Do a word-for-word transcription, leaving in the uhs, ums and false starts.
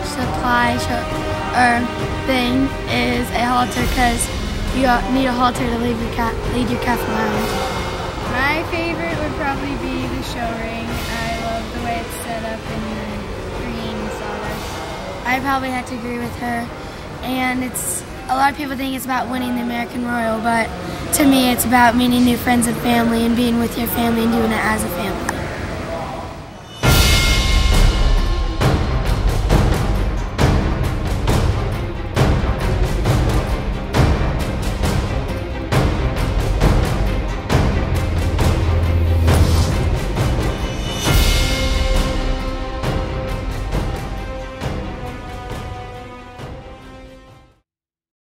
supply or thing is a halter because you need a halter to lead your calf, lead your calf around. My favorite would probably be the show ring. I love the way it's set up in the green sawdust. I probably have to agree with her. And it's a lot of people think it's about winning the American Royal, but to me it's about meeting new friends and family and being with your family and doing it as a family.